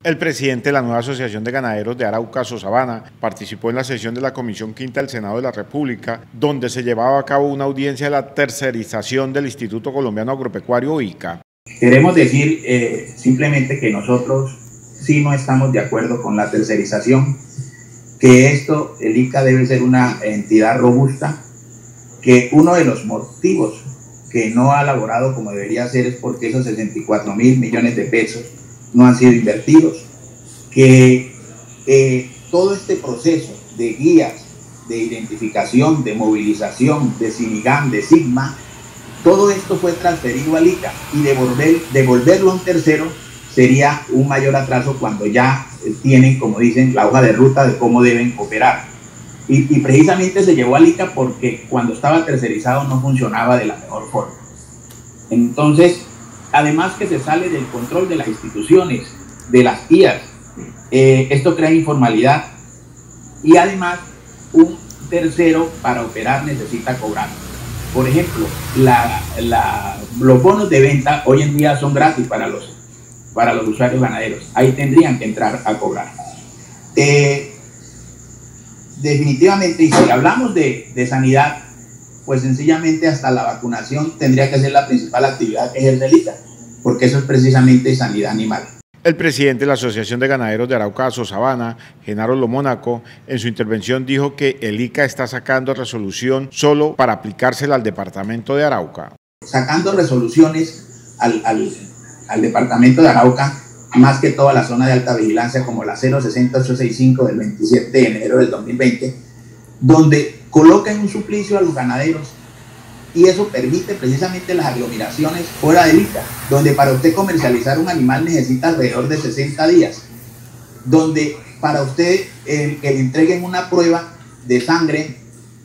El presidente de la nueva Asociación de Ganaderos de Arauca, Sosabana, participó en la sesión de la Comisión Quinta del Senado de la República, donde se llevaba a cabo una audiencia de la tercerización del Instituto Colombiano Agropecuario ICA. Queremos decir simplemente que nosotros sí no estamos de acuerdo con la tercerización, que el ICA debe ser una entidad robusta, que uno de los motivos que no ha elaborado como debería ser es porque esos 64.000 millones de pesos no han sido invertidos, que todo este proceso de guías, de identificación, de movilización, de SINIGAM, de SIGMA, todo esto fue transferido al ICA y devolverlo a un tercero sería un mayor atraso cuando ya tienen, como dicen, la hoja de ruta de cómo deben operar. Y precisamente se llevó al ICA porque cuando estaba tercerizado no funcionaba de la mejor forma. Entonces, además que se sale del control de las instituciones, de las guías, esto crea informalidad y además un tercero para operar necesita cobrar. Por ejemplo, los bonos de venta hoy en día son gratis para los usuarios ganaderos. Ahí tendrían que entrar a cobrar. Definitivamente, y si hablamos de sanidad, pues sencillamente hasta la vacunación tendría que ser la principal actividad que ejerce el ICA, porque eso es precisamente sanidad animal. El presidente de la Asociación de Ganaderos de Arauca, Sosabana, Genaro Lomónaco, en su intervención dijo que el ICA está sacando resolución solo para aplicársela al departamento de Arauca. Sacando resoluciones al departamento de Arauca, más que toda la zona de alta vigilancia como la 060865 del 27 de enero del 2020, donde colocan un suplicio a los ganaderos y eso permite precisamente las aglomeraciones fuera del ICA, donde para usted comercializar un animal necesita alrededor de 60 días, donde para usted que le entreguen una prueba de sangre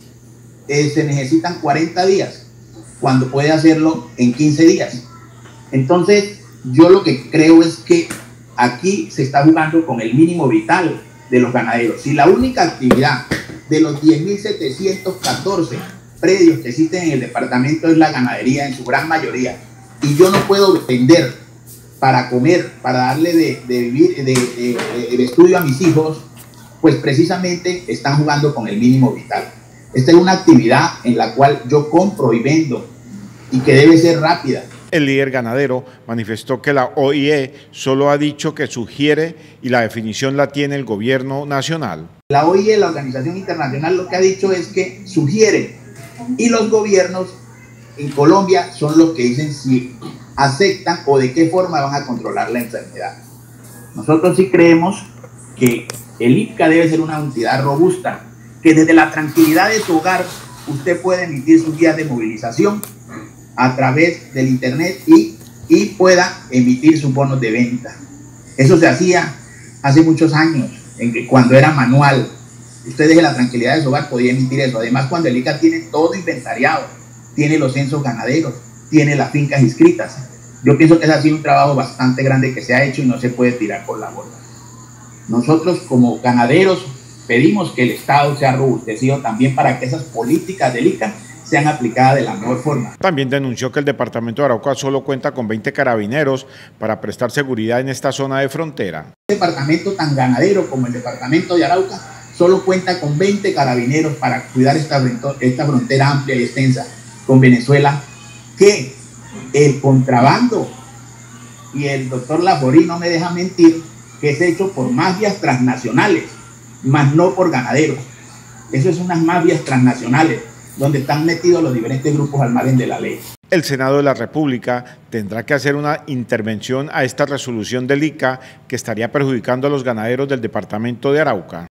se necesitan 40 días, cuando puede hacerlo en 15 días. Entonces, yo lo que creo es que aquí se está jugando con el mínimo vital de los ganaderos. Si la única actividad de los 10.714 predios que existen en el departamento es la ganadería en su gran mayoría, y yo no puedo vender para comer, para darle de vivir, de estudio a mis hijos, pues precisamente están jugando con el mínimo vital. Esta es una actividad en la cual yo compro y vendo y que debe ser rápida. El líder ganadero manifestó que la OIE solo ha dicho que sugiere y la definición la tiene el gobierno nacional. La OIE, la Organización Internacional, lo que ha dicho es que sugiere, y los gobiernos en Colombia son los que dicen si aceptan o de qué forma van a controlar la enfermedad. Nosotros sí creemos que el ICA debe ser una entidad robusta, que desde la tranquilidad de su hogar usted puede emitir sus guías de movilización a través del internet y pueda emitir sus bonos de venta. Eso se hacía hace muchos años, en que cuando era manual, usted desde la tranquilidad de su hogar podía emitir eso. Además, cuando el ICA tiene todo inventariado, tiene los censos ganaderos, tiene las fincas inscritas. Yo pienso que ese ha sido un trabajo bastante grande que se ha hecho y no se puede tirar por la borda. Nosotros como ganaderos pedimos que el Estado sea robustecido también para que esas políticas del ICA sean aplicadas de la mejor forma. También denunció que el departamento de Arauca solo cuenta con 20 carabineros para prestar seguridad en esta zona de frontera. Un departamento tan ganadero como el departamento de Arauca solo cuenta con 20 carabineros para cuidar esta frontera amplia y extensa con Venezuela, que el contrabando, y el doctor Laforí no me deja mentir, que es hecho por mafias transnacionales, más no por ganaderos. Eso es unas mafias transnacionales, donde están metidos los diferentes grupos al margen de la ley. El Senado de la República tendrá que hacer una intervención a esta resolución del ICA que estaría perjudicando a los ganaderos del departamento de Arauca.